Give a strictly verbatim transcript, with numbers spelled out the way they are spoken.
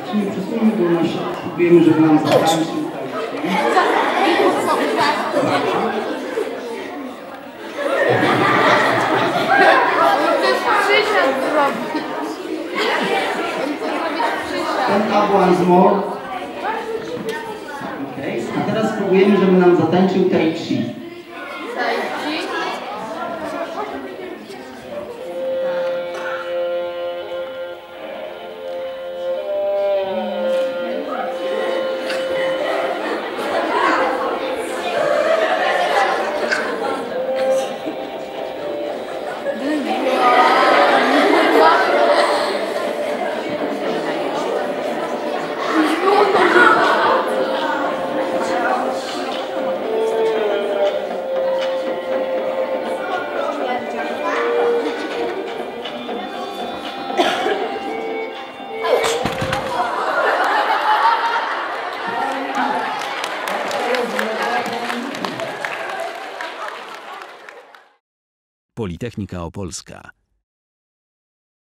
Czy nie przesuńmy go na siebie, spróbujemy, żeby nam zatańczył. Ten up once more. Okay. A teraz spróbujemy, żeby nam zatańczył tai chi. Tai chi? Politechnika Opolska.